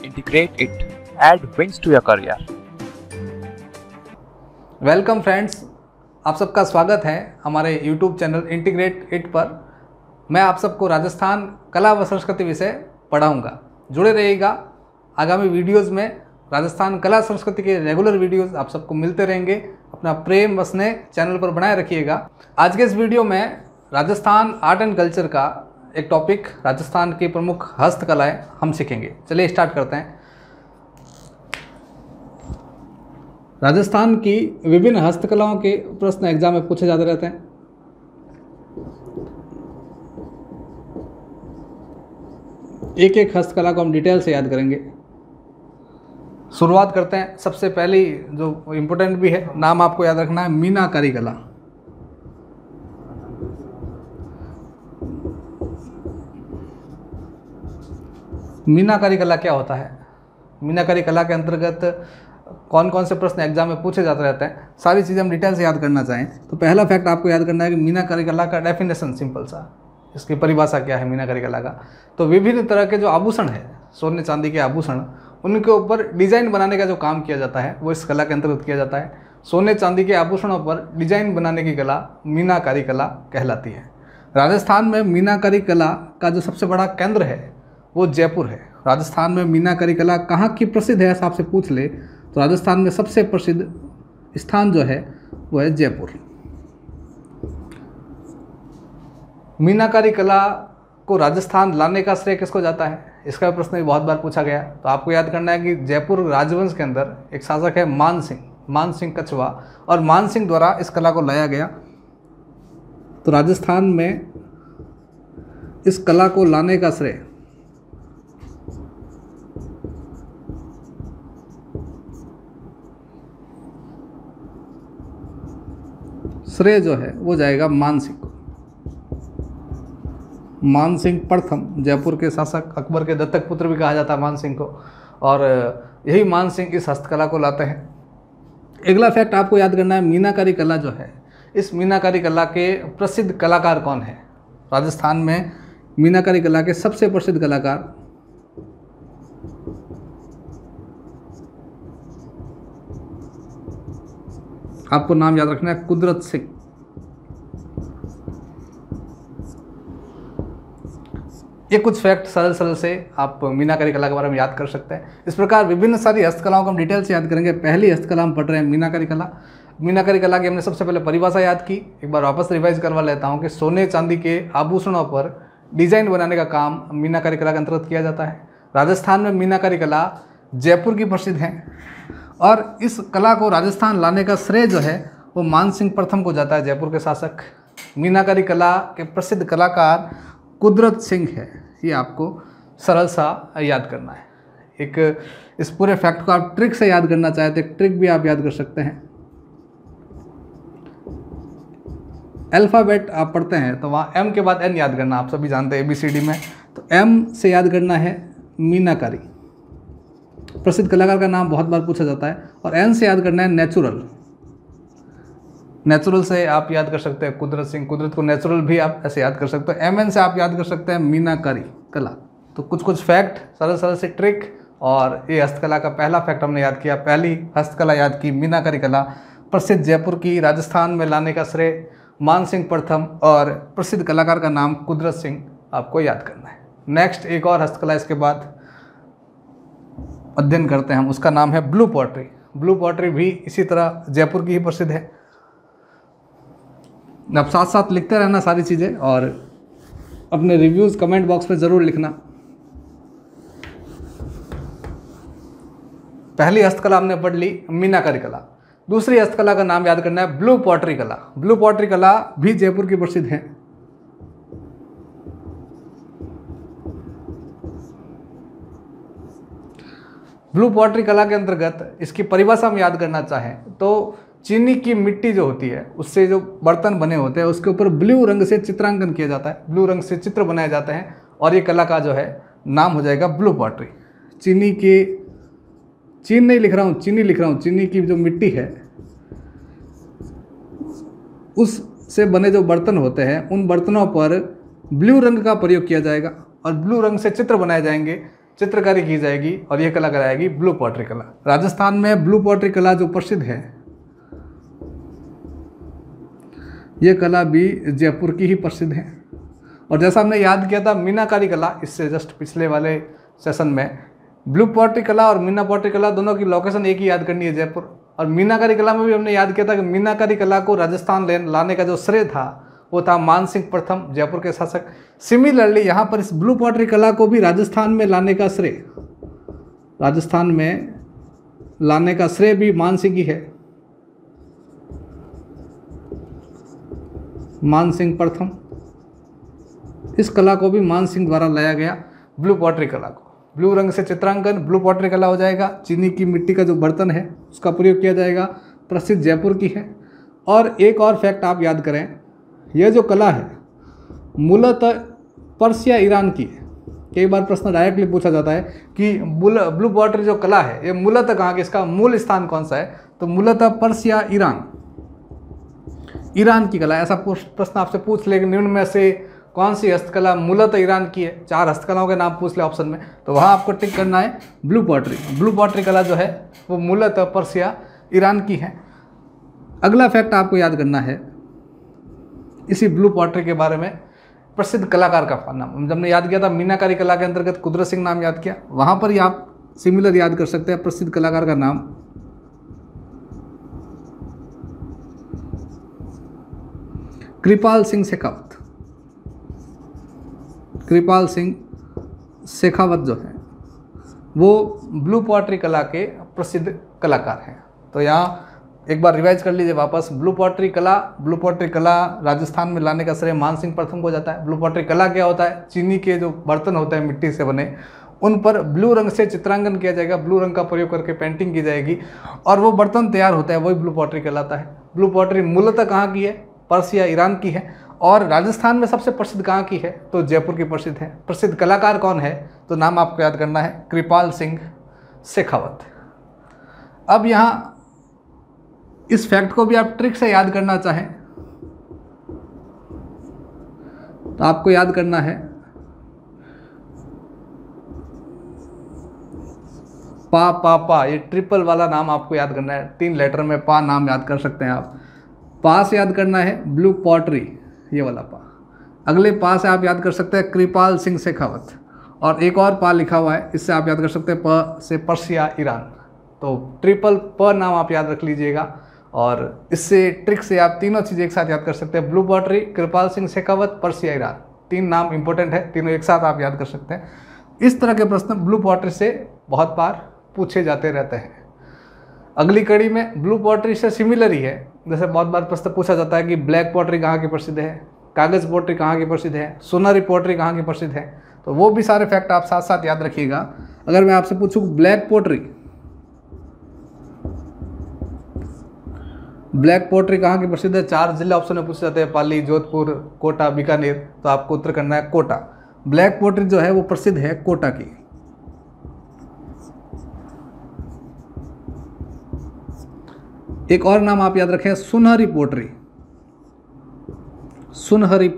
integrate it, add wings to your career. Welcome friends, आप सबका स्वागत है हमारे YouTube चैनल इंटीग्रेट इट पर। मैं आप सबको राजस्थान कला व संस्कृति विषय पढ़ाऊँगा। जुड़े रहिएगा। आगामी वीडियोज़ में राजस्थान कला संस्कृति के रेगुलर वीडियोज़ आप सबको मिलते रहेंगे। अपना प्रेम बसने चैनल पर बनाए रखिएगा। आज के इस वीडियो में राजस्थान आर्ट एंड कल्चर का एक टॉपिक, राजस्थान की प्रमुख हस्तकलाएं हम सीखेंगे। चलिए स्टार्ट करते हैं। राजस्थान की विभिन्न हस्तकलाओं के प्रश्न एग्जाम में पूछे जाते रहते हैं। एक एक हस्तकला को हम डिटेल से याद करेंगे। शुरुआत करते हैं। सबसे पहली जो इम्पोर्टेंट भी है, नाम आपको याद रखना है, मीनाकारी कला। मीनाकारी कला क्या होता है? मीनाकारी कला के अंतर्गत कौन कौन से प्रश्न एग्जाम में पूछे जाते रहते हैं, सारी चीज़ें हम डिटेल से याद करना चाहें तो पहला फैक्ट आपको याद करना है कि मीनाकारी कला का डेफिनेशन सिंपल सा, इसकी परिभाषा क्या है मीनाकारी कला का। तो विभिन्न तरह के जो आभूषण है, सोने चांदी के आभूषण, उनके ऊपर डिजाइन बनाने का जो काम किया जाता है वो इस कला के अंतर्गत किया जाता है। सोने चांदी के आभूषणों पर डिजाइन बनाने की कला मीनाकारी कला कहलाती है। राजस्थान में मीनाकारी कला का जो सबसे बड़ा केंद्र है वो जयपुर है। राजस्थान में मीनाकारी कला कहाँ की प्रसिद्ध है, ऐसा आपसे पूछ ले तो राजस्थान में सबसे प्रसिद्ध स्थान जो है वो है जयपुर। मीनाकारी कला को राजस्थान लाने का श्रेय किसको जाता है, इसका प्रश्न भी बहुत बार पूछा गया। तो आपको याद करना है कि जयपुर राजवंश के अंदर एक शासक है मान सिंह कछवा, और मान सिंह द्वारा इस कला को लाया गया। तो राजस्थान में इस कला को लाने का श्रेय जो है वो जाएगा मान सिंह को। मान सिंह प्रथम, जयपुर के शासक, अकबर के दत्तक पुत्र भी कहा जाता है मान सिंह को, और यही मान सिंह इस हस्तकला को लाते हैं। अगला फैक्ट आपको याद करना है, मीनाकारी कला जो है, इस मीनाकारी कला के प्रसिद्ध कलाकार कौन है? राजस्थान में मीनाकारी कला के सबसे प्रसिद्ध कलाकार आपको नाम याद रखना है, कुदरत सिंह। ये कुछ फैक्ट सरल से आप मीनाकारी कला के बारे में याद कर सकते हैं। इस प्रकार विभिन्न सारी हस्तकलाओं को हम डिटेल से याद करेंगे। पहली हस्तकला हम पढ़ रहे हैं मीनाकारी कला। मीनाकारी कला की हमने सबसे पहले परिभाषा याद की, एक बार वापस रिवाइज करवा लेता हूँ कि सोने चांदी के आभूषणों पर डिजाइन बनाने का काम मीनाकारी कला के अंतर्गत किया जाता है। राजस्थान में मीनाकारी कला जयपुर की प्रसिद्ध है, और इस कला को राजस्थान लाने का श्रेय जो है वो मान सिंह प्रथम को जाता है, जयपुर के शासक। मीनाकारी कला के प्रसिद्ध कलाकार कुदरत सिंह है, ये आपको सरल सा याद करना है। एक इस पूरे फैक्ट को आप ट्रिक से याद करना चाहे तो एक ट्रिक भी आप याद कर सकते हैं। अल्फ़ाबेट आप पढ़ते हैं तो वहाँ एम के बाद एन याद करना, आप सभी जानते हैं ABCD में। तो एम से याद करना है मीनाकारी, प्रसिद्ध कलाकार का नाम बहुत बार पूछा जाता है। और एन से याद करना है नेचुरल से आप याद कर सकते हैं कुदरत सिंह, कुदरत को नेचुरल भी आप ऐसे याद कर सकते हो। MN से आप याद कर सकते हैं मीनाकारी कला। तो कुछ फैक्ट सरल से ट्रिक, और ये हस्तकला का पहला फैक्ट हमने याद किया। पहली हस्तकला याद की मीनाकारी कला, प्रसिद्ध जयपुर की, राजस्थान में लाने का श्रेय मान सिंह प्रथम, और प्रसिद्ध कलाकार का नाम कुदरत सिंह आपको याद करना है। नेक्स्ट एक और हस्तकला इसके बाद अध्ययन करते हैं हम, उसका नाम है ब्लू पॉटरी। ब्लू पॉटरी भी इसी तरह जयपुर की ही प्रसिद्ध है। आप साथ साथ लिखते रहना सारी चीज़ें, और अपने रिव्यूज़ कमेंट बॉक्स में ज़रूर लिखना। पहली हस्तकला हमने पढ़ ली मीनाकारी कला। दूसरी हस्तकला का नाम याद करना है ब्लू पॉटरी कला। ब्लू पॉटरी कला भी जयपुर की प्रसिद्ध है। ब्लू पॉटरी कला के अंतर्गत इसकी परिभाषा हम याद करना चाहें तो चीनी की मिट्टी जो होती है उससे जो बर्तन बने होते हैं उसके ऊपर ब्लू रंग से चित्रांकन किया जाता है, ब्लू रंग से चित्र बनाए जाते हैं, और ये कला का जो है नाम हो जाएगा ब्लू पॉटरी। चीनी लिख रहा हूँ, चीनी की जो मिट्टी है उससे बने जो बर्तन होते हैं उन बर्तनों पर ब्लू रंग का प्रयोग किया जाएगा और ब्लू रंग से चित्र बनाए जाएंगे। चित्रकारी की जाएगी और यह कला कराएगी ब्लू पॉटरी कला। राजस्थान में ब्लू पॉटरी कला जो प्रसिद्ध है, यह कला भी जयपुर की ही प्रसिद्ध है। और जैसा हमने याद किया था मीनाकारी कला, इससे जस्ट पिछले वाले सेशन में, ब्लू पॉटरी कला और मीना पॉटरी कला दोनों की लोकेशन एक ही याद करनी है, जयपुर। और मीनाकारी कला में भी हमने याद किया था कि मीनाकारी कला को राजस्थान लाने का जो श्रेय था वो था मानसिंह प्रथम, जयपुर के शासक। सिमिलरली यहाँ पर इस ब्लू पॉटरी कला को भी राजस्थान में लाने का श्रेय भी मानसिंह ही है, मानसिंह प्रथम। इस कला को भी मानसिंह द्वारा लाया गया, ब्लू पॉटरी कला को। ब्लू रंग से चित्रांकन ब्लू पॉटरी कला हो जाएगा। चीनी की मिट्टी का जो बर्तन है उसका प्रयोग किया जाएगा, प्रसिद्ध जयपुर की है। और एक और फैक्ट आप याद करें, यह जो कला है मूलतः पर्सिया ईरान की है। कई बार प्रश्न डायरेक्टली पूछा जाता है कि ब्लू पॉटरी जो कला है ये मूलतः कहाँ की, इसका मूल स्थान कौन सा है, तो मूलतः पर्सिया ईरान की कला। ऐसा प्रश्न आपसे पूछ ले कि निम्न में से कौन सी हस्तकला मूलतः ईरान की है, 4 हस्तकलाओं के नाम पूछ ले ऑप्शन में, तो वहाँ आपको टिक करना है ब्लू पॉटरी। ब्लू पॉटरी कला जो है वो मूलतः पर्सिया ईरान की है। अगला फैक्ट आपको याद करना है इसी ब्लू पॉटरी के बारे में, प्रसिद्ध कलाकार का नाम। जब हमने याद किया था मीनाकारी कला के अंतर्गत कुदरत सिंह नाम याद किया, वहाँ पर ही आप सिमिलर याद कर सकते हैं प्रसिद्ध कलाकार का नाम कृपाल सिंह शेखावत। कृपाल सिंह शेखावत जो है वो ब्लू पॉटरी कला के प्रसिद्ध कलाकार हैं। तो यहाँ एक बार रिवाइज कर लीजिए वापस, ब्लू पॉटरी कला राजस्थान में लाने का श्रेय मानसिंह प्रथम को जाता है। ब्लू पॉटरी कला क्या होता है, चीनी के जो बर्तन होते हैं मिट्टी से बने, उन पर ब्लू रंग से चित्रांकन किया जाएगा, ब्लू रंग का प्रयोग करके पेंटिंग की जाएगी और वो बर्तन तैयार होता है, वही ब्लू पॉटरी कहलाता है। ब्लू पॉटरी मूलतः कहाँ की है, पर्सिया ईरान की है। और राजस्थान में सबसे प्रसिद्ध कहाँ की है, तो जयपुर की प्रसिद्ध है। प्रसिद्ध कलाकार कौन है, तो नाम आपको याद करना है कृपाल सिंह शेखावत। अब यहाँ इस फैक्ट को भी आप ट्रिक से याद करना चाहें तो आपको याद करना है पा, ये ट्रिपल वाला नाम आपको याद करना है। 3 लेटर में पा नाम याद कर सकते हैं आप। पा से याद करना है ब्लू पॉटरी, ये वाला पा। अगले पा से आप याद कर सकते हैं कृपाल सिंह शेखावत, और एक और पा लिखा हुआ है, इससे आप याद कर सकते हैं प से पर्सिया ईरान। तो ट्रिपल प नाम आप याद रख लीजिएगा और इससे ट्रिक से आप तीनों चीज़ें एक साथ याद कर सकते हैं, blue pottery, Kripal Singh Shekhawat, Persia Iran. 3 नाम इंपॉर्टेंट है, तीनों एक साथ आप याद कर सकते हैं। इस तरह के प्रश्न ब्लू पॉटरी से बहुत बार पूछे जाते रहते हैं। अगली कड़ी में ब्लू पॉटरी से सिमिलर ही है, जैसे बहुत बार प्रश्न पूछा जाता है कि ब्लैक पॉटरी कहाँ की प्रसिद्ध है, कागज़ पॉटरी कहाँ की प्रसिद्ध है, सुनहरी पॉटरी कहाँ की प्रसिद्ध है। तो वो भी सारे फैक्ट आप साथ साथ याद रखिएगा। अगर मैं आपसे पूछूँ ब्लैक पॉटरी कहाँ की प्रसिद्ध है, 4 जिले ऑप्शन में पूछे जाते हैं, पाली, जोधपुर, कोटा, बीकानेर, तो आपको उत्तर करना है कोटा। ब्लैक पॉटरी जो है वो प्रसिद्ध है कोटा की। एक और नाम आप याद रखें, सुनहरी पॉटरी। सुनहरी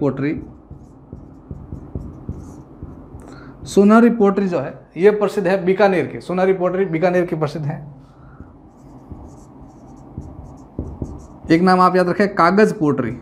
पॉटरी जो है ये प्रसिद्ध है बीकानेर की। सुनहरी पॉटरी बीकानेर की प्रसिद्ध है। एक नाम आप याद रखें कागज पॉटरी,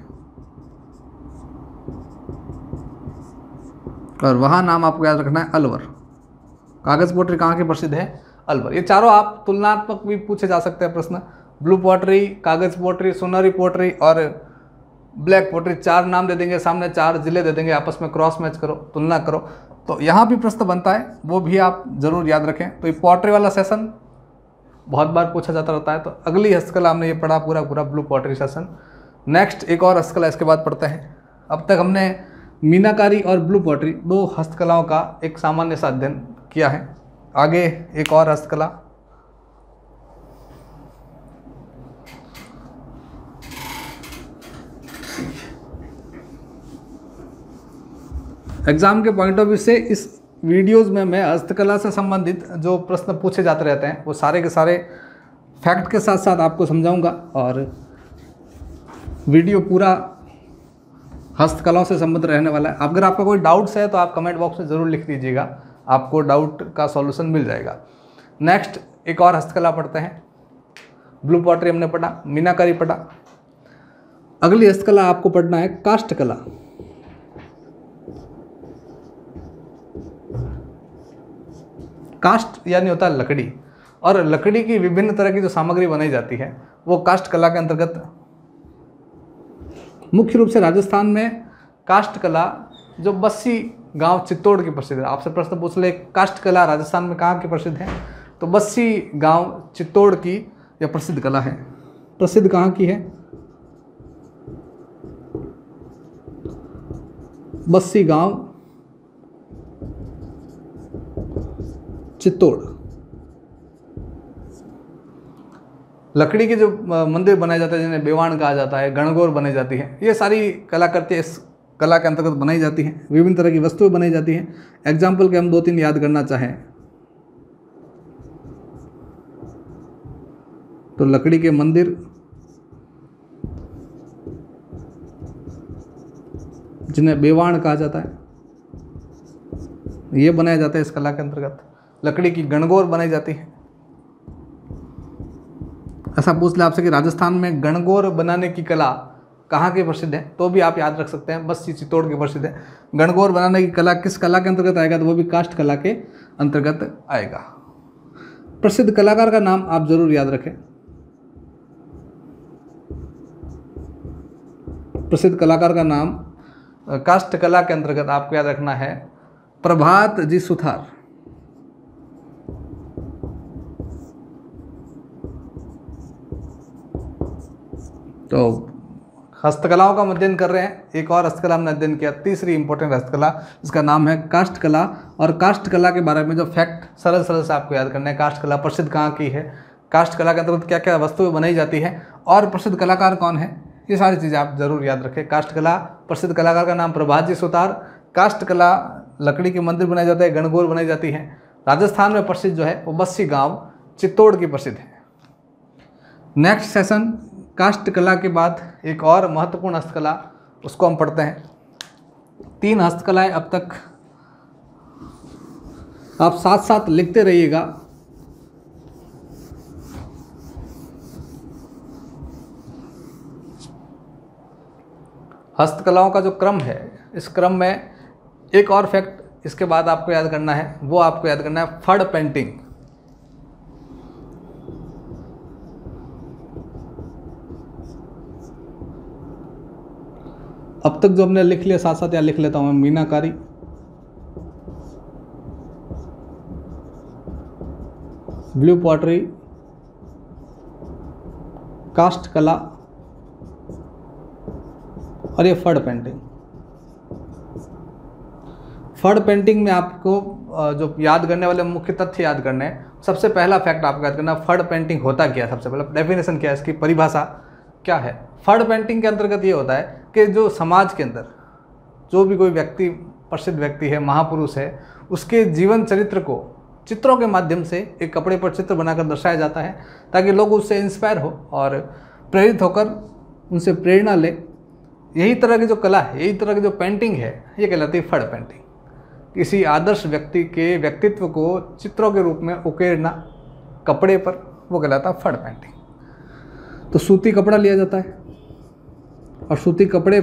और वहां नाम आपको याद रखना है अलवर। कागज पॉटरी कहाँ की प्रसिद्ध है, अलवर। ये चारों आप तुलनात्मक भी पूछे जा सकते हैं प्रश्न, ब्लू पॉटरी, कागज पॉटरी, सुनहरी पॉटरी और ब्लैक पॉटरी। 4 नाम दे देंगे, सामने 4 जिले दे देंगे, आपस में क्रॉस मैच करो, तुलना करो, तो यहाँ भी प्रश्न बनता है, वो भी आप जरूर याद रखें। तो ये पॉटरी वाला सेशन बहुत बार पूछा जाता रहता है। तो अगली हस्तकला हमने ये पढ़ा पूरा ब्लू पॉटरी सेशन। नेक्स्ट एक और हस्तकला इसके बाद पढ़ते हैं। अब तक हमने मीनाकारी और ब्लू पॉटरी 2 हस्तकलाओं का एक सामान्य सा अध्ययन किया है। आगे एक और हस्तकला, एग्जाम के पॉइंट ऑफ व्यू से इस वीडियोज़ में मैं हस्तकला से संबंधित जो प्रश्न पूछे जाते रहते हैं वो सारे के सारे फैक्ट के साथ साथ आपको समझाऊंगा, और वीडियो पूरा हस्तकलाओं से संबंधित रहने वाला है। अगर आपका कोई डाउट्स है तो आप कमेंट बॉक्स में ज़रूर लिख दीजिएगा, आपको डाउट का सॉल्यूशन मिल जाएगा। नेक्स्ट एक और हस्तकला पढ़ते हैं। ब्लू पॉटरी हमने पढ़ा, मीनाकारी पढ़ा। अगली हस्तकला आपको पढ़ना है काष्ठ कला। काष्ठ यानी होता है लकड़ी, और लकड़ी की विभिन्न तरह की जो सामग्री बनाई जाती है वो काष्ठ कला के अंतर्गत। मुख्य रूप से राजस्थान में काष्ठ कला जो बस्सी गांव चित्तौड़ की प्रसिद्ध है। आपसे प्रश्न पूछ ले काष्ठ कला राजस्थान में कहाँ की प्रसिद्ध है, तो बस्सी गांव चित्तौड़ की यह प्रसिद्ध कला है। प्रसिद्ध कहाँ की है, बस्सी गांव चित्तौड़। लकड़ी के जो मंदिर बनाए जाते हैं जिन्हें बेवाण कहा जाता है, गणगौर बनाई जाती है, ये सारी कलाकृतियाँ इस कला के अंतर्गत बनाई जाती हैं। विभिन्न तरह की वस्तुएं बनाई जाती हैं। एग्जाम्पल के हम 2-3 याद करना चाहें तो लकड़ी के मंदिर, जिन्हें बेवाण कहा जाता है, ये बनाया जाता है इस कला के अंतर्गत। लकड़ी की गणगौर बनाई जाती है। ऐसा पूछ ले आपसे कि राजस्थान में गणगौर बनाने की कला कहाँ की प्रसिद्ध है, तो भी आप याद रख सकते हैं बस्सी चित्तौड़ की प्रसिद्ध है। गणगौर बनाने की कला किस कला के अंतर्गत आएगा, तो वो भी काष्ठ कला के अंतर्गत आएगा। प्रसिद्ध कलाकार का नाम आप जरूर याद रखें। प्रसिद्ध कलाकार का नाम काष्ठ कला के अंतर्गत आपको याद रखना है प्रभात जी सुथार। तो हस्तकलाओं का अध्ययन कर रहे हैं। एक और हस्तकला हमने अध्ययन किया, तीसरी इंपॉर्टेंट हस्तकला, जिसका नाम है काष्ठ कला। और काष्ठ कला के बारे में जो फैक्ट सरल सरल से आपको याद करना है, काष्ठ कला प्रसिद्ध कहाँ की है, काष्ठ कला के अंतर्गत क्या क्या वस्तुएं बनाई जाती है, और प्रसिद्ध कलाकार कौन है, ये सारी चीज़ें आप जरूर याद रखें। काष्ठ कला, प्रसिद्ध कलाकार का नाम प्रभात जी सुतार। काष्ठ कला, लकड़ी के मंदिर बनाए जाते हैं, गणगौर बनाई जाती है। राजस्थान में प्रसिद्ध जो है वो बस्सी गांव चित्तौड़ की प्रसिद्ध है। नेक्स्ट सेशन काष्ठ कला के बाद एक और महत्वपूर्ण हस्तकला, उसको हम पढ़ते हैं। 3 हस्तकलाएं अब तक आप साथ साथ लिखते रहिएगा। हस्तकलाओं का जो क्रम है, इस क्रम में एक और फैक्ट इसके बाद आपको याद करना है, वो आपको याद करना है फड़ पेंटिंग। अब तक जो हमने लिख लिया साथ साथ यहाँ लिख लेता हूं मैं, मीनाकारी, ब्लू पॉटरी, काष्ठ कला और ये फड़ पेंटिंग। फड़ पेंटिंग में आपको जो याद करने वाले मुख्य तथ्य याद करने हैं। सबसे पहला फैक्ट आपको याद करना, फड़ पेंटिंग होता क्या है, सबसे पहले डेफिनेशन क्या है, इसकी परिभाषा क्या है। फड़ पेंटिंग के अंतर्गत ये होता है कि जो समाज के अंदर जो भी कोई व्यक्ति, प्रसिद्ध व्यक्ति है, महापुरुष है, उसके जीवन चरित्र को चित्रों के माध्यम से एक कपड़े पर चित्र बनाकर दर्शाया जाता है, ताकि लोग उससे इंस्पायर हो और प्रेरित होकर उनसे प्रेरणा ले। यही तरह की जो कला है, यही तरह की जो पेंटिंग है, ये कहलाती है फड़ पेंटिंग। किसी आदर्श व्यक्ति के व्यक्तित्व को चित्रों के रूप में उकेरना कपड़े पर, वो कहलाता है फड़ पेंटिंग। तो सूती कपड़ा लिया जाता है और सूती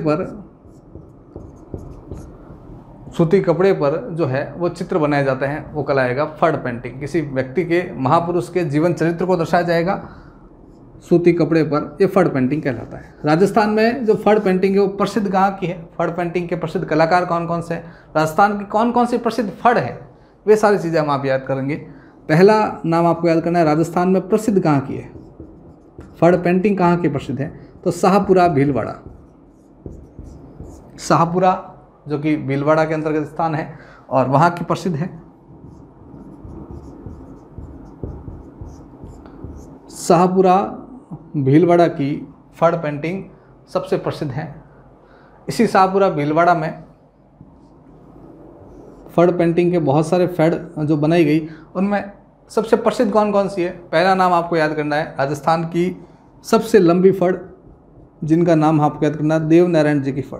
कपड़े पर जो है वो चित्र बनाए जाते हैं, वो कहलाएगा फड़ पेंटिंग। किसी व्यक्ति के, महापुरुष के जीवन चरित्र को दर्शाया जाएगा सूती कपड़े पर, ये फड़ पेंटिंग कहलाता है। राजस्थान में जो फड़ पेंटिंग है वो प्रसिद्ध कहाँ की है, फड़ पेंटिंग के प्रसिद्ध कलाकार कौन कौन से हैं, राजस्थान की कौन कौन सी प्रसिद्ध फड़ है, वे सारी चीज़ें हम आप याद करेंगे। पहला नाम आपको याद करना है, राजस्थान में प्रसिद्ध कहाँ की है, फड़ पेंटिंग कहाँ की प्रसिद्ध है, तो शाहपुरा भीलवाड़ा। शाहपुरा जो कि भीलवाड़ा के अंतर्गत स्थान है और वहाँ की प्रसिद्ध है। शाहपुरा भीलवाड़ा की फड़ पेंटिंग सबसे प्रसिद्ध है। इसी शाहपुरा भीलवाड़ा में फड़ पेंटिंग के बहुत सारे फड़ जो बनाई गई, उनमें सबसे प्रसिद्ध कौन कौन सी है। पहला नाम आपको याद करना है, राजस्थान की सबसे लंबी फड़, जिनका नाम आपको याद करना है, देव नारायण जी की फड़।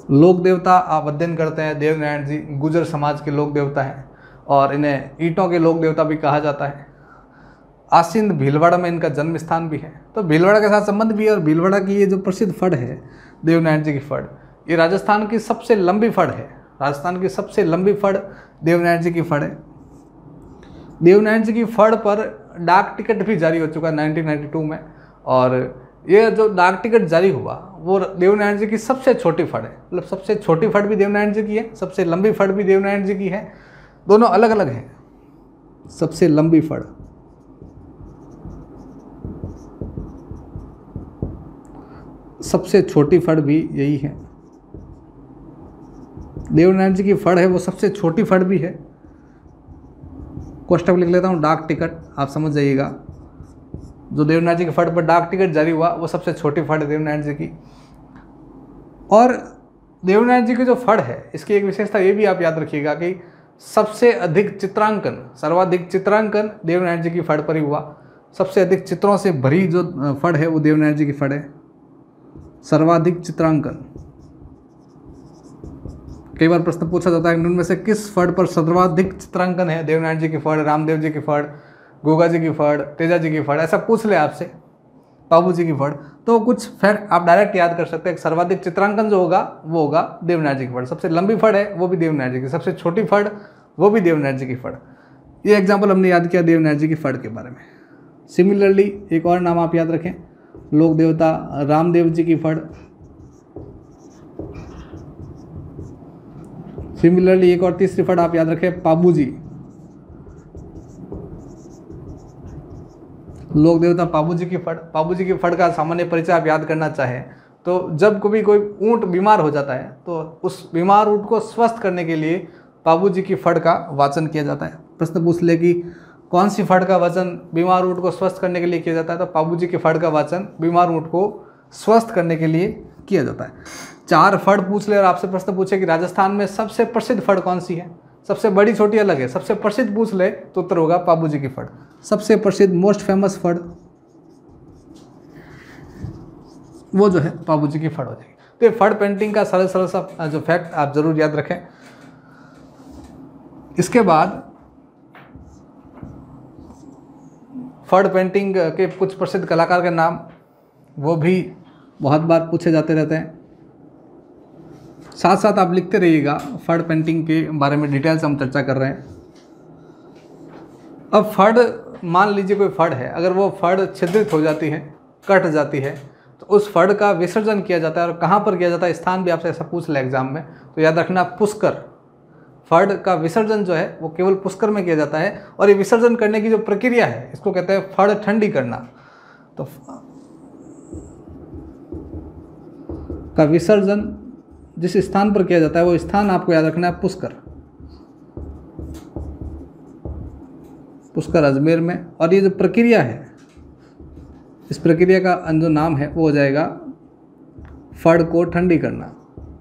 लोक देवता आप अध्ययन करते हैं, देवनारायण जी गुर्जर समाज के लोक देवता हैं और इन्हें ईंटों के लोक देवता भी कहा जाता है। आसिंद भीलवाड़ा में इनका जन्म स्थान भी है, तो भीलवाड़ा के साथ संबंध भी है। और भीलवाड़ा की ये जो प्रसिद्ध फड़ है देवनारायण जी की फड़, ये राजस्थान की सबसे लंबी फड़ है। राजस्थान की सबसे लंबी फड़ देवनारायण जी की फड़ है। देवनारायण जी की फड़ पर डाक टिकट भी जारी हो चुका है 1992 में, और ये जो डाक टिकट जारी हुआ वो देवनारायण जी की सबसे छोटी फड़ है। मतलब सबसे छोटी फड़ भी देवनारायण जी की है, सबसे लंबी फड़ भी देवनारायण जी की है, दोनों अलग अलग हैं। सबसे लंबी फड़, सबसे छोटी फड़ भी यही है। देवनारायण जी की फड़ है वो सबसे छोटी फड़ भी है। कोष्टक लिख लेता हूँ, डाक टिकट, आप समझ जाइएगा। जो देवनारायण जी की फड़ पर डाक टिकट जारी हुआ वो सबसे छोटी फड़ है देवनारायण जी की। और देवनारायण जी की जो फड़ है इसकी एक विशेषता ये भी आप याद रखिएगा कि सबसे अधिक चित्रांकन, सर्वाधिक चित्रांकन देवनारायण जी की फड़ पर ही हुआ। सबसे अधिक चित्रों से भरी जो फड़ है वो देवनारायण जी की फड़ है। सर्वाधिक चित्रांकन, कई बार प्रश्न पूछा जाता है कि उनमें से किस फड़ पर सर्वाधिक चित्रांकन है? देवनारायण जी की फड़, रामदेव जी की फड़, गोगा जी की फड़, तेजा जी की फड़, ऐसा पूछ ले आपसे, बाबू जी की फड़, तो कुछ फैक्ट आप डायरेक्ट याद कर सकते हैं। सर्वाधिक चित्रांकन जो होगा वो होगा देवनारायण जी की फड़। सबसे लंबी फड़ है वो भी देवनारायण जी की, सबसे छोटी फड़ वो भी देवनारायण जी की फड़। ये एग्जाम्पल हमने याद किया देवनारायण जी की फड़ के बारे में। सिमिलरली एक और नाम आप याद रखें, लोक देवता रामदेव जी की फड़। सिमिलरली एक और तीसरी फड़ आप याद रखें, पाबू जी, लोक देवता पाबू जी की फड़। पाबू जी की फड़ का सामान्य परिचय आप याद करना चाहें तो जब कभी कोई ऊंट बीमार हो जाता है तो उस बीमार ऊंट को स्वस्थ करने के लिए पाबू जी की फड़ का वाचन किया जाता है। प्रश्न पूछ ले कि कौन सी फड़ का वाचन बीमार ऊंट को स्वस्थ करने के लिए किया जाता है, तो पाबू जी की फड़ का वाचन बीमार ऊंट को स्वस्थ करने के लिए किया जाता है। 4 फड़ पूछ ले और आपसे प्रश्न पूछे कि राजस्थान में सबसे प्रसिद्ध फड़ कौन सी है, सबसे बड़ी छोटी अलग है, सबसे प्रसिद्ध पूछ ले तो उत्तर होगा पाबू जी की फड़। सबसे प्रसिद्ध मोस्ट फेमस फड़ वो जो है पाबू जी की फड़ हो जाएगी। तो ये फड़ पेंटिंग का सरल सरल सा जो फैक्ट आप जरूर याद रखें। इसके बाद फड़ पेंटिंग के कुछ प्रसिद्ध कलाकार के नाम वो भी बहुत बार पूछे जाते रहते हैं। साथ साथ आप लिखते रहिएगा, फड़ पेंटिंग के बारे में डिटेल से हम चर्चा कर रहे हैं। अब फड़, मान लीजिए कोई फड़ है, अगर वो फड़ छिद्रित हो जाती है, कट जाती है, तो उस फड़ का विसर्जन किया जाता है। और कहाँ पर किया जाता है, स्थान भी आपसे ऐसा पूछ ले एग्जाम में, तो याद रखना पुष्कर। फड़ का विसर्जन जो है वो केवल पुष्कर में किया जाता है। और ये विसर्जन करने की जो प्रक्रिया है इसको कहते हैं फड़ ठंडी करना। तो का विसर्जन जिस स्थान पर किया जाता है वो स्थान आपको याद रखना है पुष्कर। पुष्कर अजमेर में। और ये जो प्रक्रिया है, इस प्रक्रिया का जो नाम है वो हो जाएगा फड़ को ठंडी करना।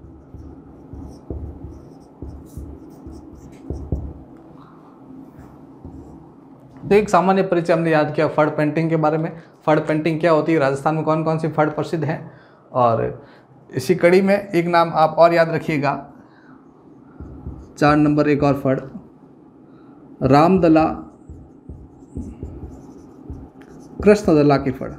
तो एक सामान्य परिचय हमने याद किया फड़ पेंटिंग के बारे में। फड़ पेंटिंग क्या होती है, राजस्थान में कौन कौन सी फड़ प्रसिद्ध हैं, और इसी कड़ी में एक नाम आप और याद रखिएगा, 4 नंबर एक और फड़, रामदला कृष्णदला की फड़।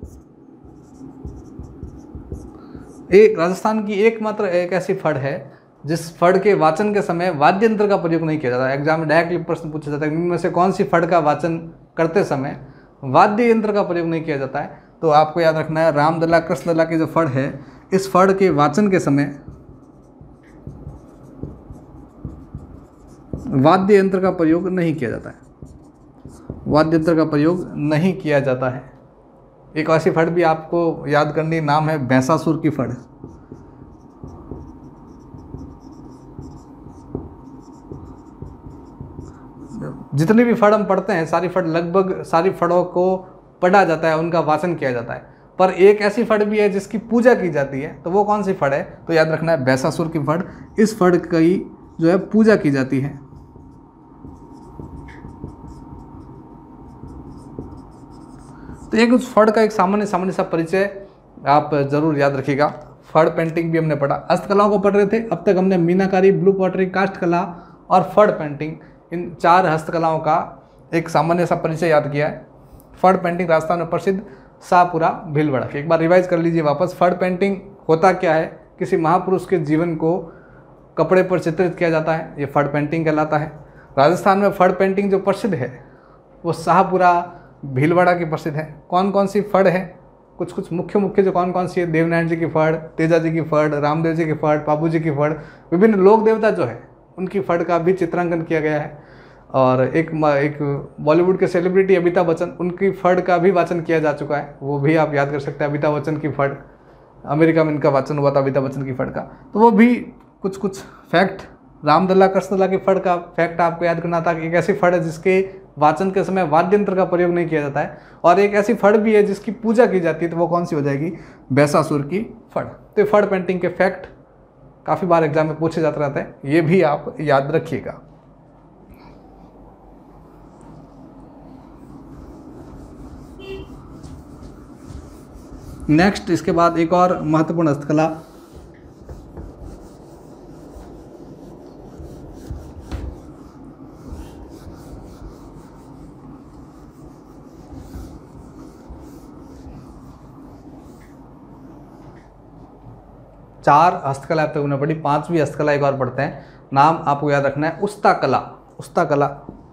एक राजस्थान की एकमात्र एक ऐसी फड़ है जिस फड़ के वाचन के समय वाद्य यंत्र का प्रयोग नहीं किया जाता। एग्जाम में डायरेक्टली प्रश्न पूछा जाता है इनमें से कौन सी फड़ का वाचन करते समय वाद्य यंत्र का प्रयोग नहीं किया जाता है, तो आपको याद रखना है रामदला कृष्णदला की जो फड़ है, इस फड़ के वाचन के समय वाद्य यंत्र का प्रयोग नहीं किया जाता है। वाद्य यंत्र का प्रयोग नहीं किया जाता है। एक ऐसी फड़ भी आपको याद करनी, नाम है भैंसासुर की फड़। जितनी भी फड़ हम पढ़ते हैं सारी फड़, लगभग सारी फड़ों को पढ़ा जाता है, उनका वाचन किया जाता है। पर एक ऐसी फड़ भी है जिसकी पूजा की जाती है, तो वो कौन सी फड़ है, तो याद रखना है भैंसासुर की फड़। इस फड़ की जो है पूजा की जाती है। तो एक उस फड़ का एक सामान्य सा परिचय आप जरूर याद रखिएगा। फड़ पेंटिंग भी हमने पढ़ा। हस्तकलाओं को पढ़ रहे थे, अब तक हमने मीनाकारी, ब्लू पॉटरी, काष्ठ कला और फड़ पेंटिंग, इन 4 हस्तकलाओं का एक सामान्य सा परिचय याद किया है। फड़ पेंटिंग राजस्थान में प्रसिद्ध, शाहपुरा, भीलवाड़ा। एक बार रिवाइज कर लीजिए वापस। फड़ पेंटिंग होता क्या है? किसी महापुरुष के जीवन को कपड़े पर चित्रित किया जाता है, ये फड़ पेंटिंग कहलाता है। राजस्थान में फड़ पेंटिंग जो प्रसिद्ध है वो शाहपुरा, भीलवाड़ा की प्रसिद्ध है। कौन कौन सी फड़ है? कुछ मुख्य जो कौन सी है? देवनारायण जी की फड़, तेजा जी की फड़, रामदेव जी की फड़, बाबू जी की फड़, विभिन्न लोक देवता जो है उनकी फड़ का भी चित्रांकन किया गया है। और एक बॉलीवुड के सेलिब्रिटी अमिताभ बच्चन, उनकी फड़ का भी वाचन किया जा चुका है, वो भी आप याद कर सकते हैं। अमिताभ बच्चन की फड़, अमेरिका में इनका वाचन हुआ था अमिताभ बच्चन की फड़ का, तो वो भी कुछ फैक्ट। रामदल्ला कृष्णदल्ला की फड़ का फैक्ट आपको याद करना था कि एक ऐसी फड़ है जिसके वाचन के समय वाद्य यंत्र का प्रयोग नहीं किया जाता है, और एक ऐसी फड़ भी है जिसकी पूजा की जाती है, तो वो कौन सी हो जाएगी? बैसासुर की फड़। तो फड़ पेंटिंग के फैक्ट काफ़ी बार एग्जाम में पूछे जाते रहते हैं, ये भी आप याद रखिएगा। नेक्स्ट, इसके बाद एक और महत्वपूर्ण हस्तकला, चार हस्तकला अब तक हमने पढ़ी, 5वीं हस्तकला एक और पढ़ते हैं। नाम आपको याद रखना है, उस्ता कला। उस्ता कला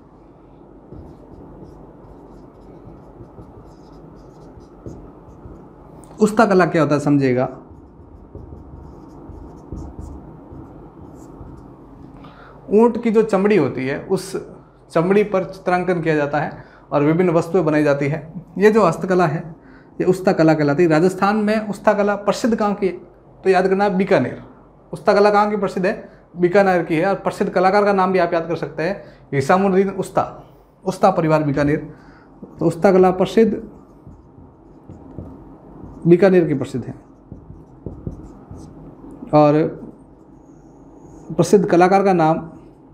उस्ता कला क्या होता है समझिएगा। ऊंट की जो चमड़ी होती है उस चमड़ी पर चित्रांकन किया जाता है और विभिन्न वस्तुएं बनाई जाती है। ये जो हस्तकला है ये उस्ता कला कहलाती है। राजस्थान में उस्ता कला प्रसिद्ध कहाँ की है? तो याद करना है, बीकानेर। उस्ता कला कहाँ की प्रसिद्ध है? बीकानेर की है। और प्रसिद्ध कलाकार का नाम भी आप याद कर सकते हैं, हिसामुद्दीन उस्ता। उस्ता परिवार बीकानेर। तो उस्ता कला प्रसिद्ध बीकानेर की प्रसिद्ध है। और प्रसिद्ध कलाकार का नाम,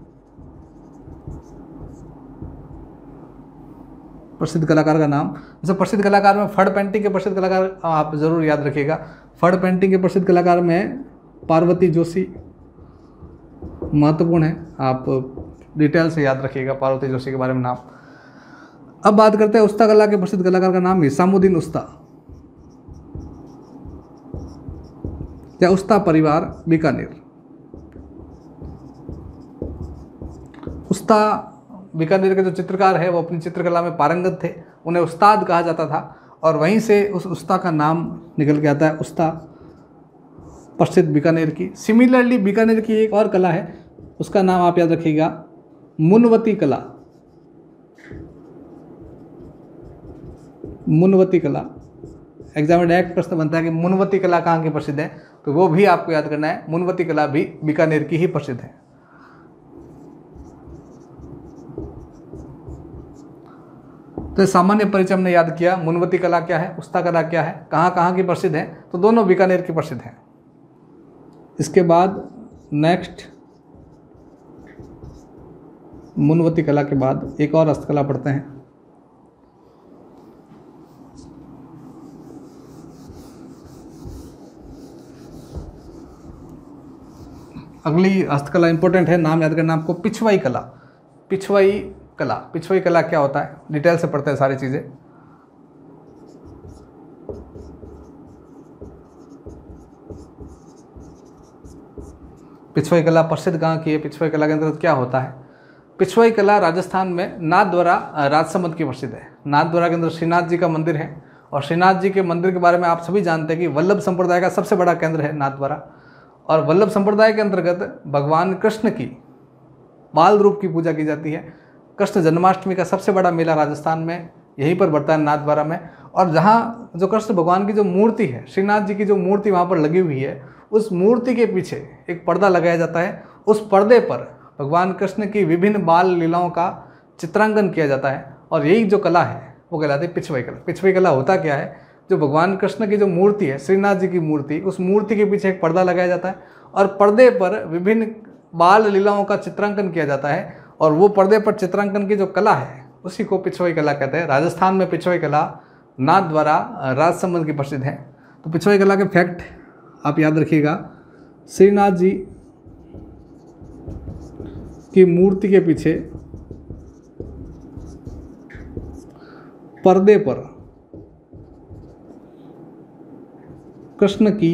प्रसिद्ध कलाकार का नाम, जैसे प्रसिद्ध कलाकार में फड़ पेंटिंग के प्रसिद्ध कलाकार आप जरूर याद रखिएगा। फड़ पेंटिंग के प्रसिद्ध कलाकार में पार्वती जोशी महत्वपूर्ण है, आप डिटेल से याद रखिएगा पार्वती जोशी के बारे में नाम। अब बात करते हैं उस्ता कला के प्रसिद्ध कलाकार का नाम, हिसामुद्दीन उस्ता या उस्ता परिवार बीकानेर। उस्ता बीकानेर के जो चित्रकार है वो अपनी चित्रकला में पारंगत थे, उन्हें उस्ताद कहा जाता था, और वहीं से उस उस्ता का नाम निकल के आता है उस्ता, प्रसिद्ध बीकानेर की। सिमिलरली बीकानेर की एक और कला है, उसका नाम आप याद रखिएगा, मुनवती कला। मुनवती कला एग्जाम में डायरेक्ट प्रश्न बनता है कि मुनवती कला कहाँ की प्रसिद्ध है, तो वो भी आपको याद करना है, मुनवती कला भी बीकानेर की ही प्रसिद्ध है। तो सामान्य परिचय हमने याद किया, मुनवती कला क्या है, उस्ता कला क्या है, कहाँ कहाँ की प्रसिद्ध है, तो दोनों बीकानेर की प्रसिद्ध है। इसके बाद नेक्स्ट, मुनवती कला के बाद एक और हस्तकला पढ़ते हैं। अगली हस्तकला इंपॉर्टेंट है, नाम याद करना आपको, पिछवाई कला। पिछवाई कला, पिछवाई कला क्या होता है, डिटेल से पढ़ते हैं सारी चीजें। पिछवाई कला प्रसिद्ध कहाँ की है, पिछवाई कला के अंतर्गत क्या होता है? पिछवाई कला राजस्थान में नाथद्वारा राजसमंद की प्रसिद्ध है। नाथद्वारा के अंदर श्रीनाथ जी का मंदिर है, और श्रीनाथ जी के मंदिर के बारे में आप सभी जानते हैं कि वल्लभ संप्रदाय का सबसे बड़ा केंद्र है नाथद्वारा, और वल्लभ संप्रदाय के अंतर्गत भगवान कृष्ण की बाल रूप की पूजा की जाती है। कृष्ण जन्माष्टमी का सबसे बड़ा मेला राजस्थान में यहीं पर बढ़ता है, नाथद्वारा में। और जहाँ जो कृष्ण भगवान की जो मूर्ति है, श्रीनाथ जी की जो मूर्ति वहाँ पर लगी हुई है, उस मूर्ति के पीछे एक पर्दा लगाया जाता है। उस पर्दे पर भगवान कृष्ण की विभिन्न बाल लीलाओं का चित्रांकन किया जाता है, और यही जो कला है वो कहलाती है पिछवाई कला। पिछवाई कला होता क्या है, जो भगवान कृष्ण की जो मूर्ति है, श्रीनाथ जी की मूर्ति, उस मूर्ति के पीछे एक पर्दा लगाया जाता है, और पर्दे पर विभिन्न बाल लीलाओं का चित्रांकन किया जाता है, और वो पर्दे पर चित्रांकन की जो कला है उसी को पिछवाई कला कहते हैं। राजस्थान में पिछवाई कला नाथद्वारा राजसमंद की प्रसिद्ध है। तो पिछवाई कला के फैक्ट आप याद रखिएगा, श्रीनाथ जी की मूर्ति के पीछे पर्दे पर कृष्ण की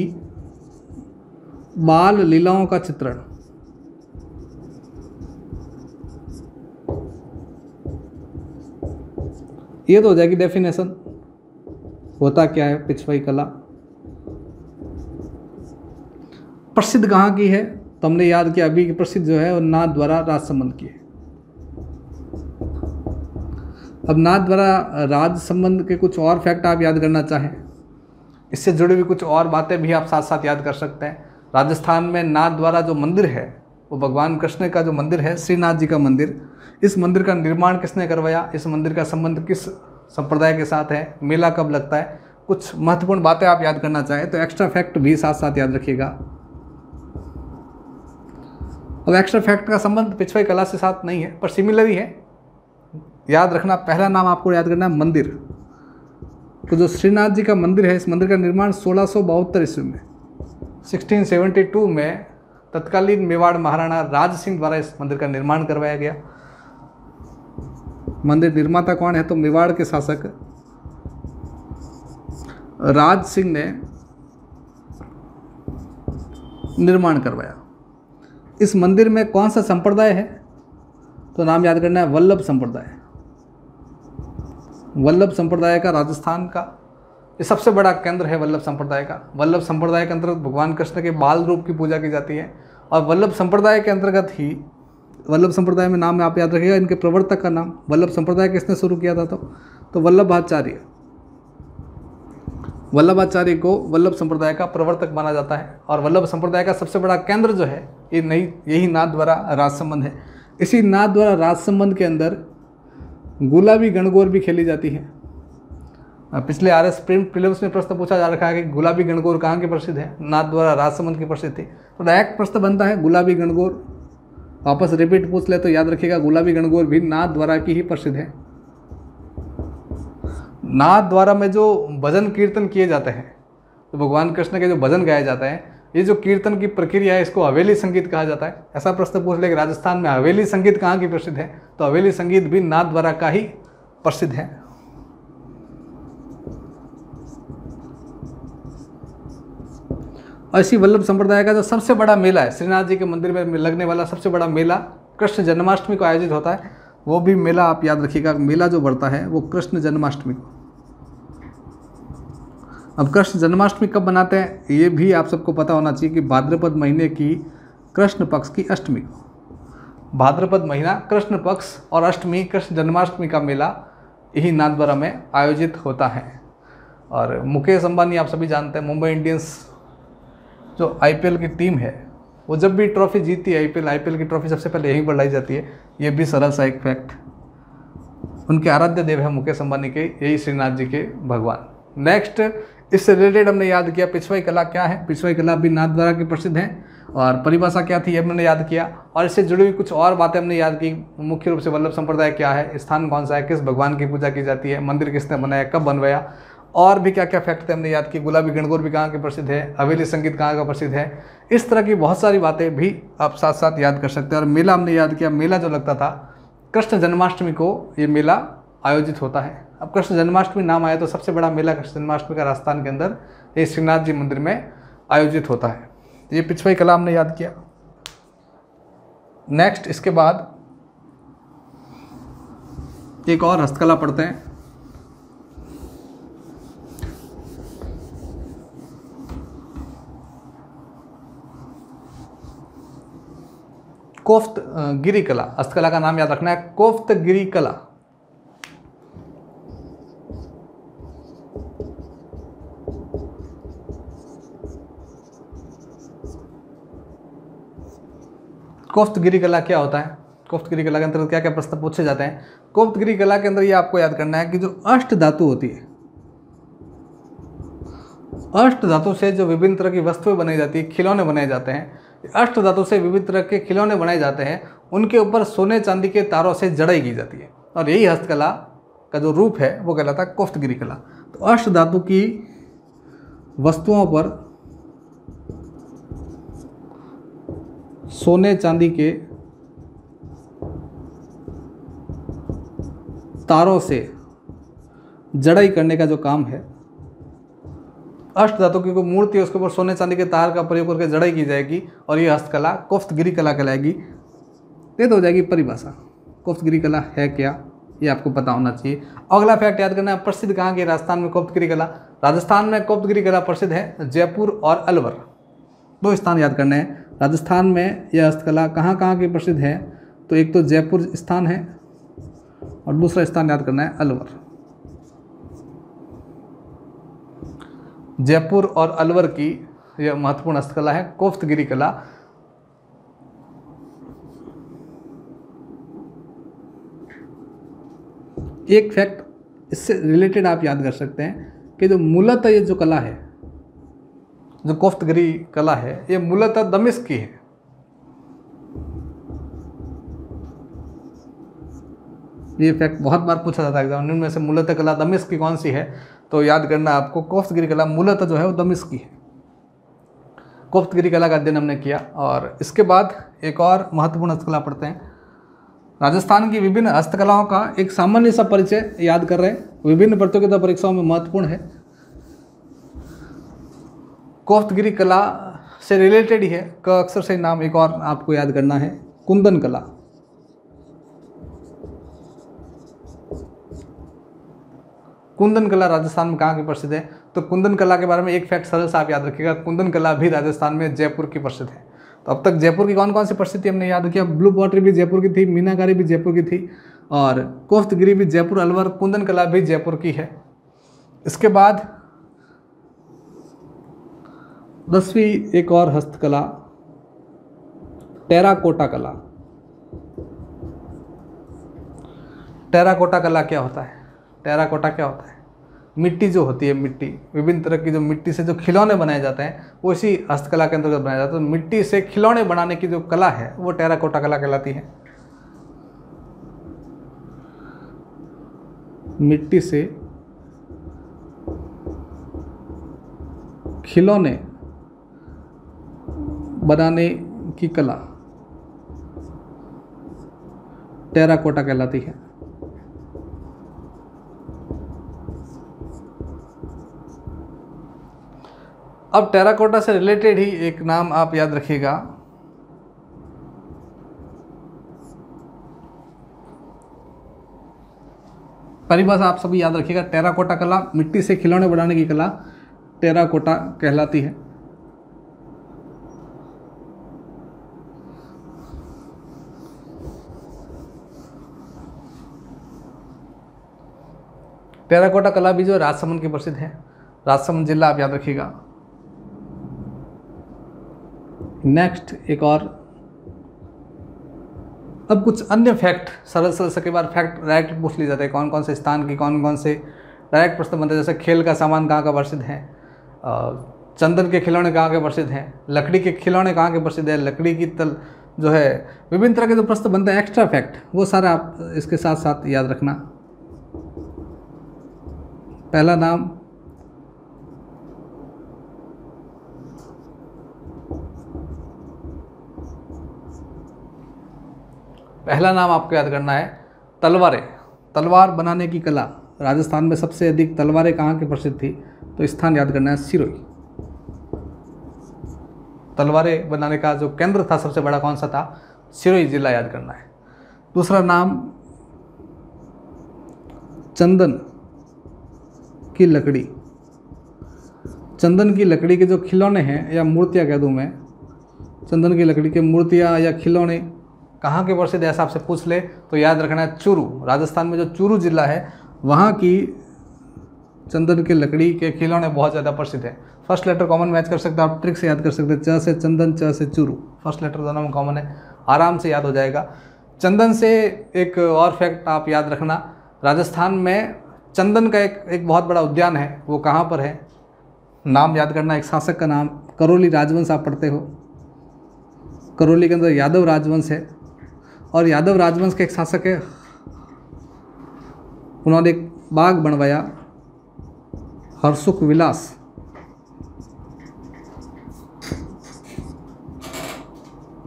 बाल लीलाओं का चित्रण। ये तो हो जाएगी डेफिनेशन, होता क्या है पिछवाई कला। प्रसिद्ध कहाँ की है, तो हमने याद किया अभी कि प्रसिद्ध जो है वो नाथ द्वारा राजसंबंध की है। अब नाथ द्वारा राजसंबंध के कुछ और फैक्ट आप याद करना चाहें, इससे जुड़ी हुई कुछ और बातें भी आप साथ साथ याद कर सकते हैं। राजस्थान में नाथ द्वारा जो मंदिर है वो भगवान कृष्ण का जो मंदिर है, श्रीनाथ जी का मंदिर, इस मंदिर का निर्माण किसने करवाया, इस मंदिर का संबंध किस संप्रदाय के साथ है, मेला कब लगता है, कुछ महत्वपूर्ण बातें आप याद करना चाहें तो एक्स्ट्रा फैक्ट भी साथ साथ याद रखिएगा। अब एक्स्ट्रा फैक्ट का संबंध पिछवाई कला से साथ नहीं है पर सिमिलर ही है। याद रखना, पहला नाम आपको याद करना है मंदिर। तो जो श्रीनाथ जी का मंदिर है, इस मंदिर का निर्माण 1672 ईस्वी में 1672 में तत्कालीन मेवाड़ महाराणा राज सिंह द्वारा इस मंदिर का निर्माण करवाया गया। मंदिर निर्माता कौन है, तो मेवाड़ के शासक राज सिंह ने निर्माण करवाया। इस मंदिर में कौन सा संप्रदाय है, तो नाम याद करना है वल्लभ संप्रदाय। वल्लभ संप्रदाय का राजस्थान का ये सबसे बड़ा केंद्र है वल्लभ संप्रदाय का। वल्लभ संप्रदाय के अंतर्गत भगवान कृष्ण के बाल रूप की पूजा की जाती है और वल्लभ संप्रदाय के अंतर्गत ही, वल्लभ संप्रदाय में नाम आप याद रखिएगा, इनके प्रवर्तक का नाम, वल्लभ संप्रदाय किसने शुरू किया था, तो वल्लभाचार्य। वल्लभाचार्य को वल्लभ संप्रदाय का प्रवर्तक माना जाता है और वल्लभ संप्रदाय का सबसे बड़ा केंद्र जो है ये यही नाथ द्वारा राजसंबंध है। इसी नाथ द्वारा राजसंबंध के अंदर गुलाबी गणगौर भी खेली जाती है। पिछले RS प्रीलिम्स में प्रश्न पूछा जा रखा है कि गुलाबी गणगौर कहाँ की प्रसिद्ध है, नाथ द्वारा राजसंबंध की प्रसिद्ध थी, तो डायरेक्ट प्रश्न बनता है गुलाबी गणगौर। वापस रिपीट पूछ ले तो याद रखिएगा गुलाबी गणगौर भी नाथ द्वारा की ही प्रसिद्ध है। नाथ द्वारा में जो भजन कीर्तन किए जाते हैं, तो भगवान कृष्ण के जो भजन गाए जाते हैं, ये जो कीर्तन की प्रक्रिया है इसको हवेली संगीत कहा जाता है। ऐसा प्रश्न पूछ ले कि राजस्थान में हवेली संगीत कहाँ की प्रसिद्ध है, तो हवेली संगीत भी नाथ द्वारा का ही प्रसिद्ध है। और इसी वल्लभ संप्रदाय का जो सबसे बड़ा मेला है, श्रीनाथ जी के मंदिर में लगने वाला सबसे बड़ा मेला कृष्ण जन्माष्टमी को आयोजित होता है। वो भी मेला आप याद रखिएगा, मेला जो बढ़ता है वो कृष्ण जन्माष्टमी को। अब कृष्ण जन्माष्टमी कब मनाते हैं ये भी आप सबको पता होना चाहिए कि भाद्रपद महीने की कृष्ण पक्ष की अष्टमी को। भाद्रपद महीना कृष्ण पक्ष और अष्टमी कृष्ण जन्माष्टमी का मेला यही नाथद्वारा में आयोजित होता है। और मुकेश अंबानी आप सभी जानते हैं, मुंबई इंडियंस जो IPL की टीम है वो जब भी ट्रॉफी जीतती है, IPL की ट्रॉफी सबसे पहले यहीं पर लाई जाती है। ये भी सरल सा एक फैक्ट। उनके आराध्य देव है मुकेश अंबानी के यही श्रीनाथ जी के भगवान। नेक्स्ट, इससे रिलेटेड हमने याद किया पिछवाई कला क्या है। पिछवाई कला भी नाथ द्वारा की प्रसिद्ध है और परिभाषा क्या थी ये हमने याद किया। और इससे जुड़ी हुई कुछ और बातें हमने याद की। मुख्य रूप से वल्लभ संप्रदाय क्या है, स्थान कौन सा है, किस भगवान की पूजा की जाती है, मंदिर किसने बनाया, कब बनवाया, और भी क्या क्या फैक्ट थे हमने याद की। गुलाबी गणगौर भी कहाँ के प्रसिद्ध है, हवेली संगीत कहाँ का प्रसिद्ध है। इस तरह की बहुत सारी बातें भी आप साथ साथ याद कर सकते हैं। और मेला हमने याद किया, मेला जो लगता था कृष्ण जन्माष्टमी को ये मेला आयोजित होता है। अब कृष्ण जन्माष्टमी नाम आया तो सबसे बड़ा मेला कृष्ण जन्माष्टमी का राजस्थान के अंदर ये श्रीनाथ जी मंदिर में आयोजित होता है। ये पिछवाई कला हमने याद किया। नेक्स्ट, इसके बाद एक और हस्तकला पढ़ते हैं। कोफ्तगिरी कला, हस्तकला का नाम याद रखना है कोफ्तगिरी कला। कोफ्तगिरी कला क्या होता है, कोफ्तगिरी कला के अंतर्गत क्या क्या प्रश्न पूछे जाते हैं। कोफ्तगिरी कला के अंदर ये आपको याद करना है कि जो अष्ट धातु होती है, अष्ट धातु से जो विभिन्न तरह की वस्तुएं बनाई जाती है, खिलौने बनाए जाते हैं, अष्ट धातु से विविध तरह के खिलौने बनाए जाते हैं, उनके ऊपर सोने चांदी के तारों से जड़ाई की जाती है और यही हस्तकला का जो रूप है वो कहलाता है कोफ्तगिरी कला। तो अष्ट धातु की वस्तुओं पर सोने चांदी के तारों से जड़ाई करने का जो काम है, अष्ट धातु की कोई मूर्ति है उसके ऊपर सोने चांदी के तार का प्रयोग करके जड़ाई की जाएगी और ये हस्तकला कोफ्तगिरी कला कहलाएगी। ये तो हो जाएगी परिभाषा। कोफ्तगिरी कला है क्या, ये आपको पता होना चाहिए। अगला फैक्ट याद करना है, प्रसिद्ध कहाँ की राजस्थान में कोफ्तगिरी कला। राजस्थान में कोफ्तगिरी कला प्रसिद्ध है जयपुर और अलवर, दो स्थान याद करने हैं। राजस्थान में यह हस्तकला कहाँ कहाँ की प्रसिद्ध है, तो एक तो जयपुर स्थान है और दूसरा स्थान याद करना है अलवर। जयपुर और अलवर की यह महत्वपूर्ण हस्तकला है कोफ्तगिरी कला। एक फैक्ट इससे रिलेटेड आप याद कर सकते हैं कि जो मूलतः ये जो कला है, जो कोफ्तगिरी कला है, ये मूलतः दमिश्क की है। ये फैक्ट बहुत बार पूछा जाता है एग्जाम में से, मूलतः कला दमिश्क की कौन सी है, तो याद करना आपको कोफ्तगिरी कला मूलतः जो है वो दमिश्क की है। कोफ्तगिरी कला का अध्ययन हमने किया। और इसके बाद एक और महत्वपूर्ण हस्तकला पढ़ते हैं। राजस्थान की विभिन्न हस्तकलाओं का एक सामान्य सा परिचय याद कर रहे हैं, विभिन्न प्रतियोगिता परीक्षाओं में महत्वपूर्ण है। कोफ्तगिरी कला से रिलेटेड ही है, का अक्सर से नाम एक और आपको याद करना है, कुंदन कला। कुंदन कला राजस्थान में कहाँ की प्रसिद्ध है, तो कुंदन कला के बारे में एक फैक्ट सरल सा आप याद रखिएगा, कुंदन कला भी राजस्थान में जयपुर की प्रसिद्ध है। तो अब तक जयपुर की कौन कौन सी प्रसिद्धि हमने याद किया, ब्लू पॉटरी भी जयपुर की थी, मीनाकारी भी जयपुर की थी और कोफ्तगिरी भी जयपुर अलवर, कुंदन कला भी जयपुर की है। इसके बाद 10वीं एक और हस्तकला टेराकोटा कला। टेराकोटा कला क्या होता है, टेराकोटा क्या होता है, मिट्टी जो होती है, मिट्टी विभिन्न तरह की जो मिट्टी से जो खिलौने बनाए जाते हैं वो इसी हस्तकला के अंतर्गत बनाया जाता है। तो मिट्टी से खिलौने बनाने की जो कला है वो टेराकोटा कला कहलाती है। मिट्टी से खिलौने बनाने की कला टेराकोटा कहलाती है। अब टेराकोटा से रिलेटेड ही एक नाम आप याद रखिएगा, परिभाषा आप सभी याद रखिएगा। टेराकोटा कला मिट्टी से खिलौने बनाने की कला टेराकोटा कहलाती है। टेराकोटा कला भी जो राजसमंद की प्रसिद्ध है, राजसमंद जिला आप याद रखिएगा। नेक्स्ट एक और, अब कुछ अन्य फैक्ट सरल से कई बार फैक्ट डायरेक्ट पूछ लिए जाते हैं, कौन कौन से स्थान की कौन कौन से डायरेक्ट प्रश्न बनते हैं। जैसे खेल का सामान कहाँ का प्रसिद्ध है, चंदन के खिलौने कहाँ के प्रसिद्ध हैं, लकड़ी के खिलौने कहाँ के प्रसिद्ध है, लकड़ी की तल जो है, विभिन्न तरह के जो प्रश्न बनते हैं एक्स्ट्रा फैक्ट, वो सारा आप इसके साथ साथ याद रखना। पहला नाम आपको याद करना है तलवारें। तलवार बनाने की कला, राजस्थान में सबसे अधिक तलवारें कहाँ की प्रसिद्ध थी, तो स्थान याद करना है सिरोही। तलवारें बनाने का जो केंद्र था सबसे बड़ा कौन सा था, सिरोही जिला याद करना है। दूसरा नाम चंदन की लकड़ी। चंदन की लकड़ी के जो खिलौने हैं या मूर्तियाँ कह दूँ मैं, चंदन की लकड़ी के मूर्तियाँ या खिलौने कहाँ के प्रसिद्ध है, ऐसा आपसे पूछ ले तो याद रखना है चूरू। राजस्थान में जो चूरू जिला है वहाँ की चंदन की लकड़ी के खिलौने बहुत ज़्यादा प्रसिद्ध है। फर्स्ट लेटर कॉमन मैच कर सकते हो आप, ट्रिक से याद कर सकते हैं, च से चंदन, च से चूरू, फर्स्ट लेटर दोनों में कॉमन है, आराम से याद हो जाएगा। चंदन से एक और फैक्ट आप याद रखना, राजस्थान में चंदन का एक बहुत बड़ा उद्यान है, वो कहाँ पर है, नाम याद करना, एक शासक का नाम, करौली राजवंश आप पढ़ते हो, करौली के अंदर यादव राजवंश है और यादव राजवंश के एक शासक है, उन्होंने एक बाग बनवाया हर्षुक विलास।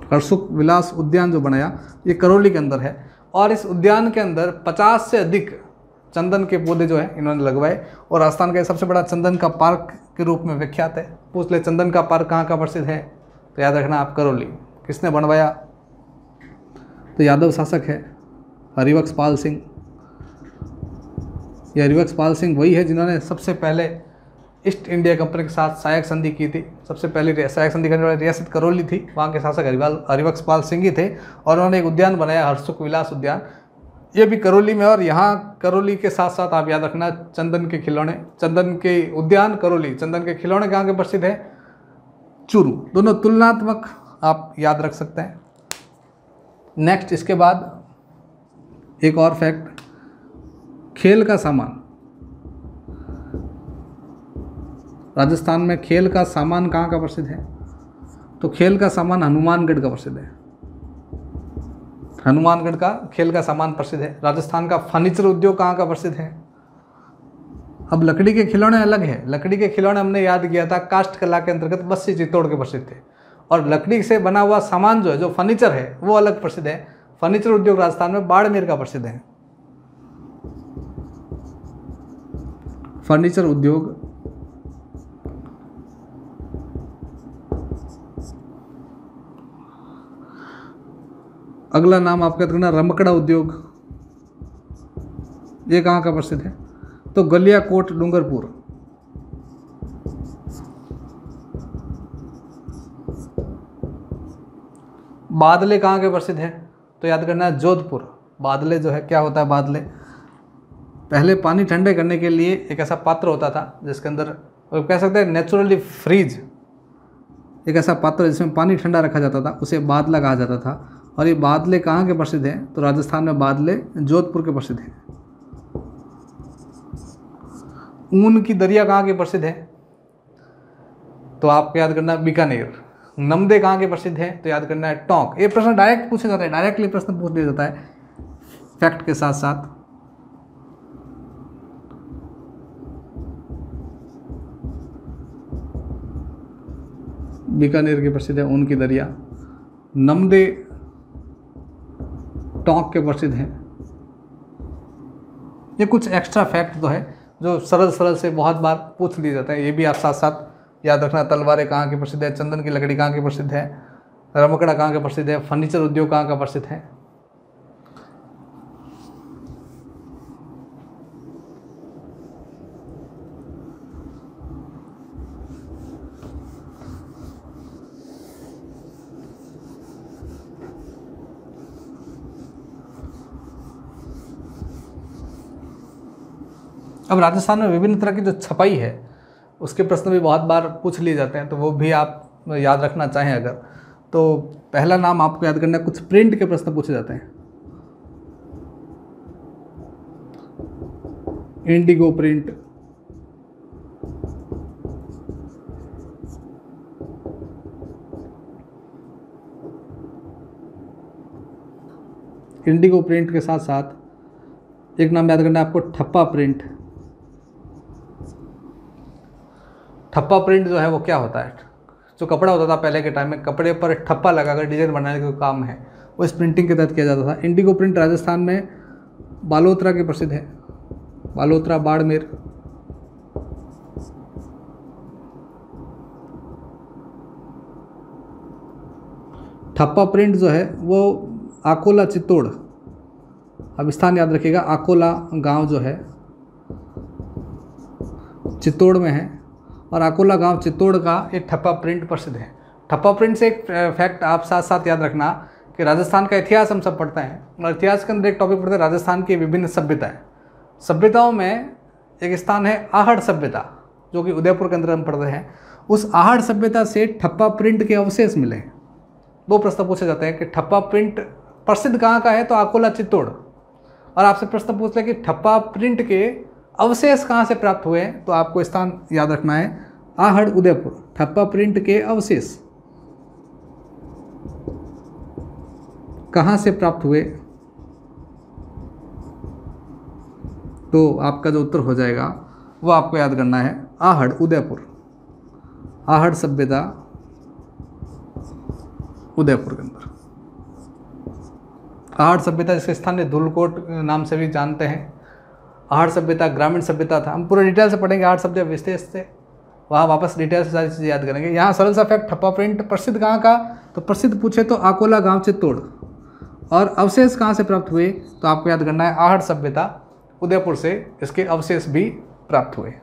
हर्षुक विलास उद्यान जो बनाया ये करौली के अंदर है, और इस उद्यान के अंदर 50 से अधिक चंदन के पौधे जो है इन्होंने लगवाए, और राजस्थान का सबसे बड़ा चंदन का पार्क के रूप में विख्यात है। पूछ ले चंदन का पार्क कहाँ का प्रसिद्ध है, तो याद रखना आप करौली। किसने बनवाया, तो यादव शासक है हरिवंश पाल सिंह। ये हरिवंश पाल सिंह वही है जिन्होंने सबसे पहले ईस्ट इंडिया कंपनी के साथ सहायक संधि की थी। सबसे पहले सहायक संधि करने वाली रियासत करौली थी, वहाँ के शासक हरिवंश पाल सिंह ही थे, और उन्होंने एक उद्यान बनाया हर्षुक विलास उद्यान, ये भी करौली में। और यहाँ करौली के साथ साथ आप याद रखना चंदन के खिलौने, चंदन के उद्यान करौली, चंदन के खिलौने कहाँ के प्रसिद्ध है, चूरू। दोनों तुलनात्मक आप याद रख सकते हैं। नेक्स्ट इसके बाद एक और फैक्ट, खेल का सामान। राजस्थान में खेल का सामान कहाँ का प्रसिद्ध है, तो खेल का सामान हनुमानगढ़ का प्रसिद्ध है। हनुमानगढ़ का खेल का सामान प्रसिद्ध है। राजस्थान का फर्नीचर उद्योग कहाँ का प्रसिद्ध है। अब लकड़ी के खिलौने अलग है, लकड़ी के खिलौने हमने याद किया था काष्ठ कला के अंतर्गत बस्सी चित्तौड़ के प्रसिद्ध थे, और लकड़ी से बना हुआ सामान जो है, जो फर्नीचर है, वो अलग प्रसिद्ध है। फर्नीचर उद्योग राजस्थान में बाड़मेर का प्रसिद्ध है। फर्नीचर उद्योग अगला नाम आपका रखना रमकड़ा उद्योग, ये कहाँ का प्रसिद्ध है, तो गलियाकोट डूंगरपुर। बादले कहाँ के प्रसिद्ध है, तो याद करना है जोधपुर। बादले जो है, क्या होता है बादले, पहले पानी ठंडे करने के लिए एक ऐसा पात्र होता था जिसके अंदर कह सकते हैं नेचुरली फ्रीज, एक ऐसा पात्र जिसमें पानी ठंडा रखा जाता था, उसे बादला कहा जाता था। और ये बादले कहाँ के प्रसिद्ध हैं, तो राजस्थान में बादले जोधपुर के प्रसिद्ध हैं। ऊन की दरिया कहाँ के प्रसिद्ध है, तो आपको याद करना है बीकानेर। नमदे कहाँ के प्रसिद्ध है, तो याद करना है टोंक। ये प्रश्न डायरेक्ट पूछा जाता है, डायरेक्टली प्रश्न पूछ लिया जाता है फैक्ट के साथ साथ। बीकानेर की प्रसिद्ध है ऊन की दरिया, नमदे टोंक के प्रसिद्ध हैं। ये कुछ एक्स्ट्रा फैक्ट तो है जो सरल से बहुत बार पूछ लिए जाते हैं, ये भी आप साथ साथ याद रखना। तलवारें कहाँ की प्रसिद्ध है, चंदन की लकड़ी कहाँ की प्रसिद्ध है, रमकड़ा कहाँ का प्रसिद्ध है, फर्नीचर उद्योग कहाँ का प्रसिद्ध है। अब राजस्थान में विभिन्न तरह की जो छपाई है उसके प्रश्न भी बहुत बार पूछ लिए जाते हैं, तो वो भी आप याद रखना चाहें अगर, तो पहला नाम आपको याद करना है, कुछ प्रिंट के प्रश्न पूछे जाते हैं। इंडिगो प्रिंट, इंडिगो प्रिंट के साथ साथ एक नाम याद करना है आपको, ठप्पा प्रिंट। ठप्पा प्रिंट जो है वो क्या होता है, जो कपड़ा होता था पहले के टाइम में, कपड़े पर ठप्पा लगाकर डिजाइन बनाने का काम है, वो इस प्रिंटिंग के तहत किया जाता था। इंडिगो प्रिंट राजस्थान में बालोतरा के प्रसिद्ध है, बालोतरा बाड़मेर। ठप्पा प्रिंट जो है वो आकोला चित्तौड़, अब स्थान याद रखिएगा, आकोला गांव जो है चित्तौड़ में है, और आकोला गांव चित्तौड़ का एक ठप्पा प्रिंट प्रसिद्ध है। ठप्पा प्रिंट से एक फैक्ट आप साथ साथ याद रखना कि राजस्थान का इतिहास हम सब पढ़ते हैं, और इतिहास के अंदर एक टॉपिक पढ़ते हैं राजस्थान की विभिन्न सभ्यताएं। सभ्यताओं में एक स्थान है आहड़ सभ्यता, जो कि उदयपुर के अंदर हम पढ़ते हैं। उस आहड़ सभ्यता से ठप्पा प्रिंट के अवशेष मिले हैं। दो प्रश्न पूछे जाते हैं कि ठप्पा प्रिंट प्रसिद्ध कहाँ का है, तो आकोला चित्तौड़, और आपसे प्रश्न पूछ ले कि ठप्पा प्रिंट के अवशेष कहाँ से प्राप्त हुए, तो आपको स्थान याद रखना है आहड़ उदयपुर। ठप्पा प्रिंट के अवशेष कहाँ से प्राप्त हुए, तो आपका जो उत्तर हो जाएगा वो आपको याद करना है आहड़ उदयपुर। आहड़ सभ्यता उदयपुर के अंदर। आहट सभ्यता जिसके स्थानीय धूलकोट नाम से भी जानते हैं। आहट सभ्यता ग्रामीण सभ्यता था। हम पूरा डिटेल से पढ़ेंगे आहट सभ्यता विशेष से, वहाँ वापस डिटेल से सारी चीज़ें याद करेंगे। यहाँ सरल सा फैक्ट, ठप्पा प्रिंट प्रसिद्ध कहाँ का, तो प्रसिद्ध पूछे तो आकोला गांव से तोड़। और अवशेष कहाँ से प्राप्त हुए, तो आपको याद करना है आहट सभ्यता उदयपुर से इसके अवशेष भी प्राप्त हुए।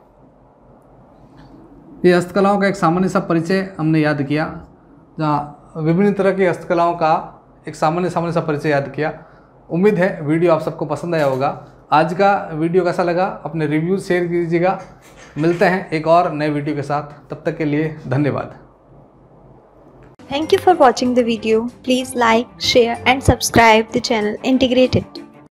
ये हस्तकलाओं का एक सामान्य सा परिचय हमने याद किया, जहाँ विभिन्न तरह की हस्तकलाओं का एक सामान्य सा परिचय याद किया। उम्मीद है वीडियो आप सबको पसंद आया होगा। आज का वीडियो कैसा लगा अपने रिव्यू शेयर कीजिएगा। मिलते हैं एक और नए वीडियो के साथ, तब तक के लिए धन्यवाद। Thank you for watching the video. Please like, share and subscribe the channel Integrated.